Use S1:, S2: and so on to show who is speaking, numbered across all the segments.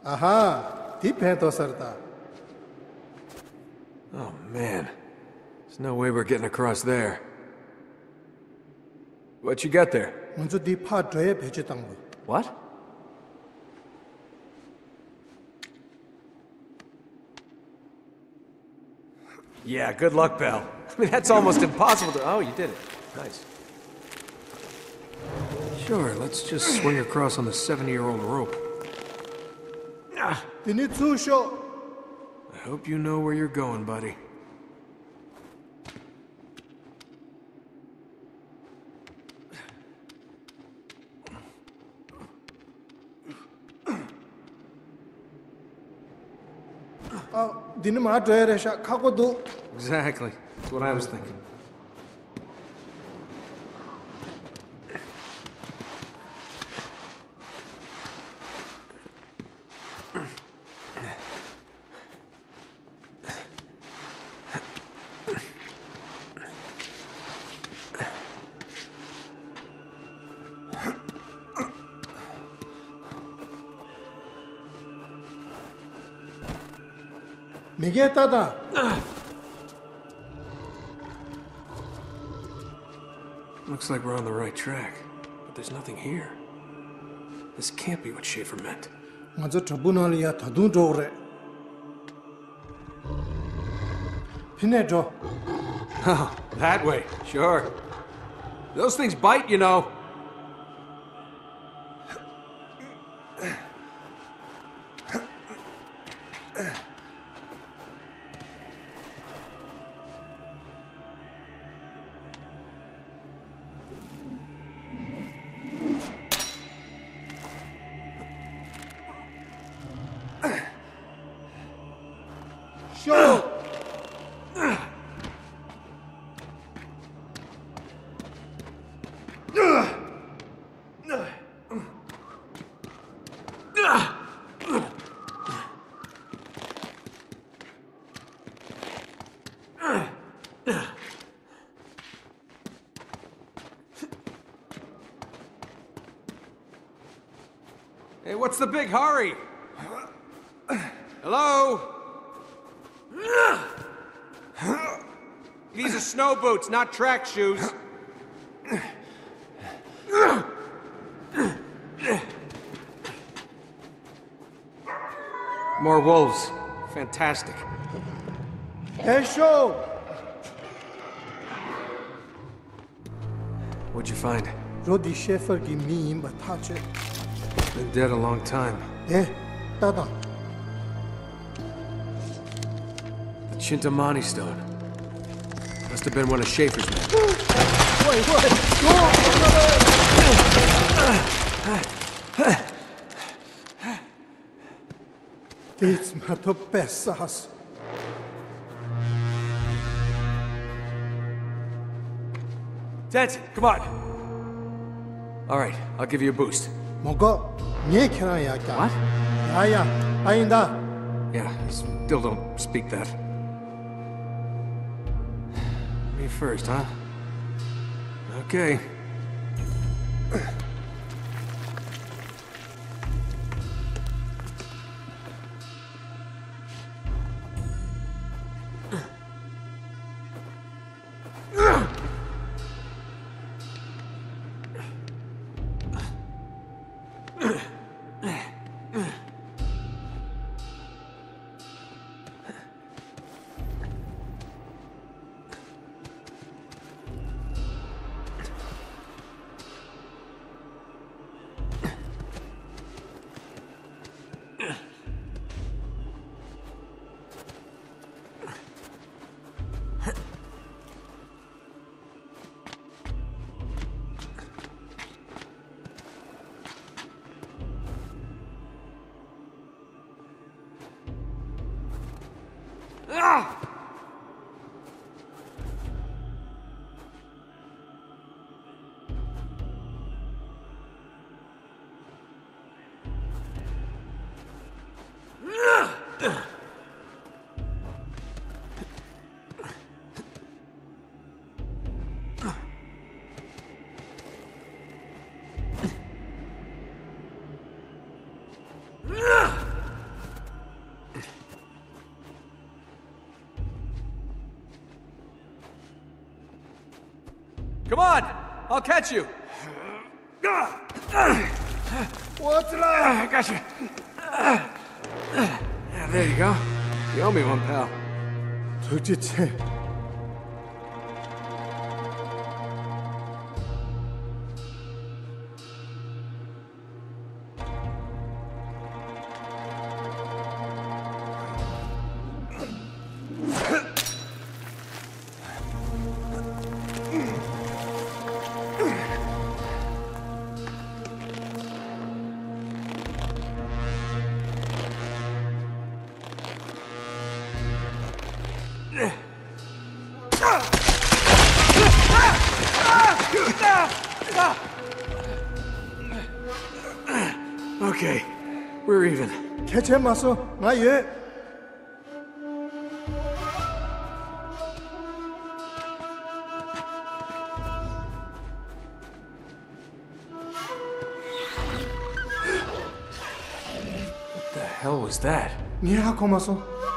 S1: Aha, deep sarta.
S2: Oh man, there's no way we're getting across there. What you got there?
S1: 먼저 디파 드에 배치당 거.
S2: What? Yeah, good luck, Belle. I mean, that's almost impossible to... Oh, you did it. Nice. Sure, let's just swing across on the 70-year-old rope.
S1: 디니 투쇼.
S2: I hope you know where you're going, buddy.
S1: 디니 마 드에레샤 카고도.
S2: Exactly. That's what I was thinking.
S1: 미게타다.
S2: Looks like we're on the right track, but there's nothing here. This can't be what Schaefer meant.
S1: 먼저 저분을이야 더둔 좋으래. 피내줘.
S2: Oh, that way. Sure. Those things bite, you know.
S1: 쇼.
S2: Hey, what's the big hurry? Hello? These are snow boots, not track shoes. More wolves. Fantastic.
S1: Hey, 쇼.
S2: What'd you find?
S1: 로디 셰퍼기 미임 타체.
S2: Been dead a long time.
S1: 예, 따다.
S2: The Cintimani Stone. Must have been one of Schaefer's men.
S1: It's my the best sauce.
S2: Denton, come on. All right, I'll give you a boost.
S1: 먹어. 네 캐나야.
S2: What?
S1: 야야, 아니다.
S2: Yeah, still don't speak that. Me first, huh? Okay. Come on! I'll catch you!
S1: What's that?
S2: I got you. There you go. You owe me one, pal.
S1: 도대체
S2: Okay, we're even.
S1: 개체 맞서 나 얘.
S2: What the hell was that?
S1: 니하고 맞서.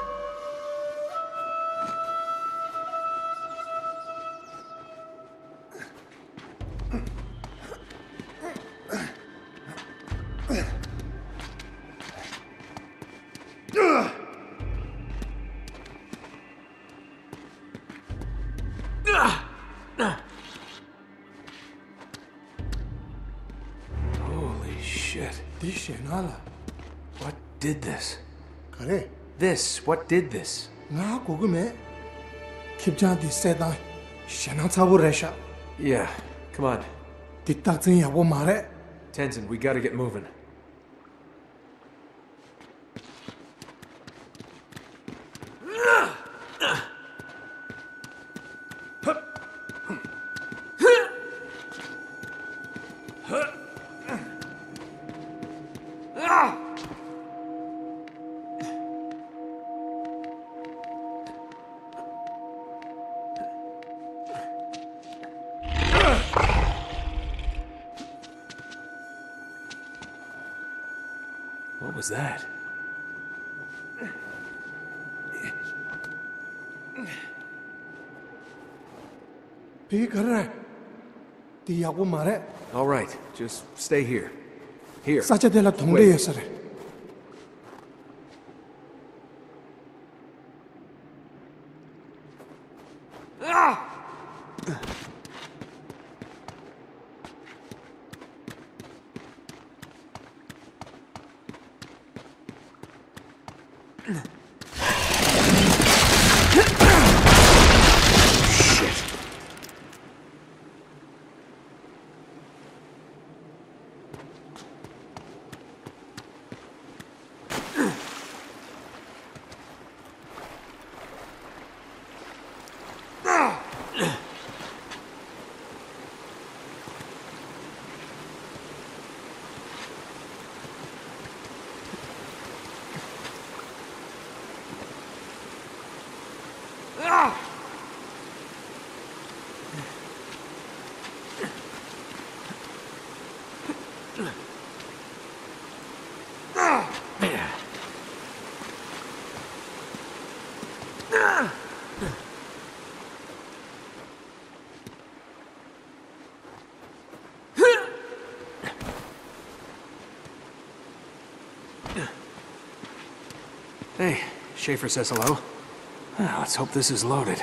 S2: Holy shit.
S1: 디시나라.
S2: What did this?
S1: 그래.
S2: What did this?
S1: 나 고금에 킵자디 세다. 샤나 차부레샤.
S2: Yeah, come on.
S1: 뒷딱증이하고 말해.
S2: Tenzin, we gotta get moving. What was that?
S1: 비그래. 디하고 말해.
S2: All right, just stay here. Here.
S1: 사자들라 동네에서래.
S2: Hey, Schaefer says hello. Let's hope this is loaded.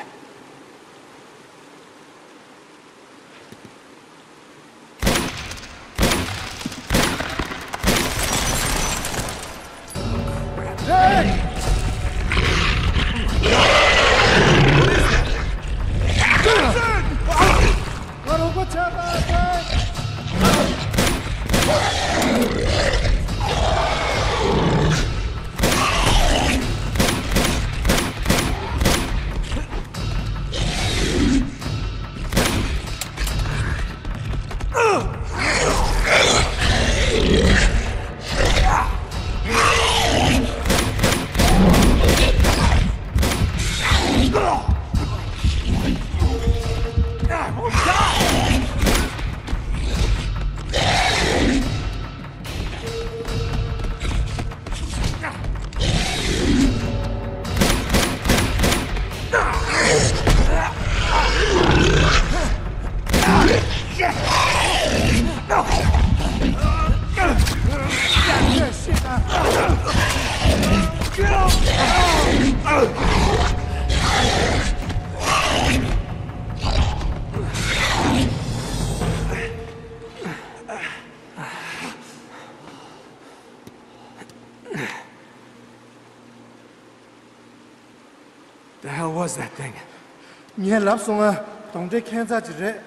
S2: The hell was that thing?
S1: Nghe lắm xong à, đồng chí khen ra chỉ rễ.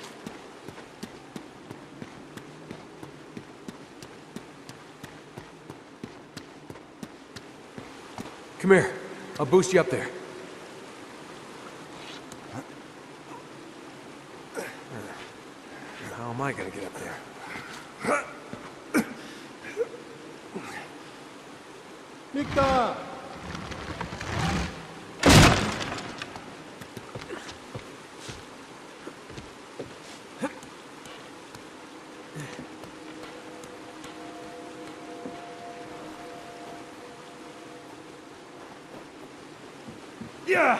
S2: Come here. I'll boost you up there. How am I gonna get up there?
S1: Victor!
S2: Yeah!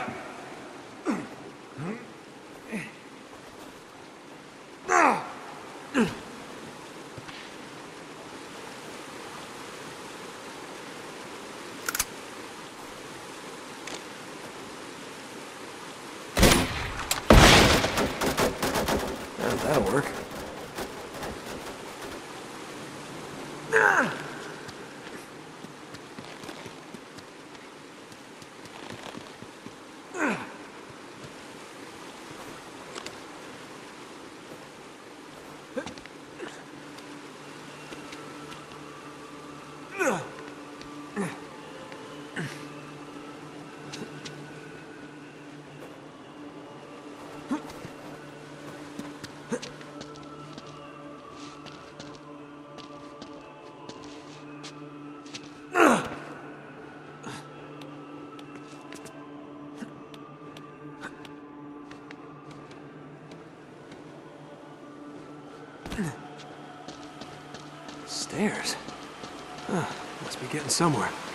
S2: That'll work. Stairs? Huh, must be getting somewhere.